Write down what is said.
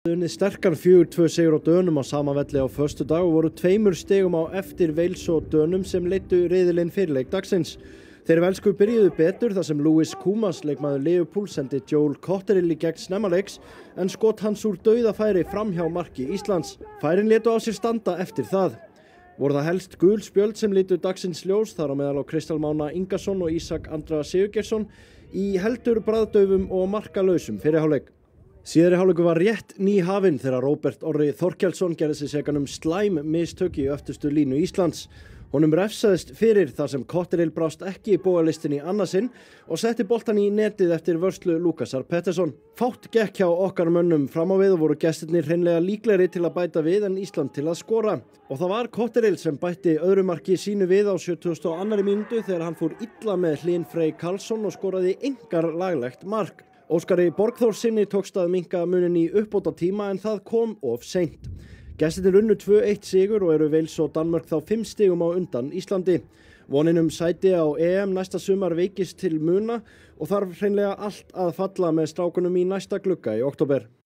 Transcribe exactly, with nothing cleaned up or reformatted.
Unnið sterkan fjögur tvö sigur á Dönum á sama velli á föstudag og voru tveimur stigum á eftir Wales og Dönum sem leiddu riðilinn fyrir leik dagsins. Þeir velsku byrjuðu betur þar sem Louis Koumas leikmaður Liverpool sendi Joel Cotterill í gegn snemma leiks en skot hans úr dauðafæri framhjá marki Íslands. Færin létu á sér standa eftir það. Voru það helst gul spjöld sem litu dagsins ljós þar á meðal á Kristján Mána Ingason og Ísak Andra Sigurgeirsson í heldur bragðdaufum og markalausum fyrri hálfleik. Síðari hálfleikur var rétt nýhafinn þegar Róbert Orri Þorkelsson gerði sig sekan um slæm mistök í öftustu línu Íslands. Honum refsaðist fyrir þar sem Cotterill brást ekki í bogalistin í annað sinn og setti boltann í netið eftir vörslu Lukasar Pettersson. Fátt gekk hjá okkar mönnum fram á við og voru gestirnir hreinlega líklegri til að bæta við en Ísland til að skora. Og það var Cotterill sem bætti öðru marki sínu við á sjötugasta og annarri mínútu þegar hann fór illa með Hlyn Frey Karlsson og skoraði einkar laglegt mark. Óskari Borgþórssyni tókst að minnka muninn í uppbótartíma en það kom of seint. Gestirnir unnu tvö eitt sigur og eru Wales og Danmörk þá fimm stigum á undan Íslandi. Vonin um sæti á E M næsta sumar veikist til muna og þarf hreinlega allt að falla með strákunum í næsta glugga í október.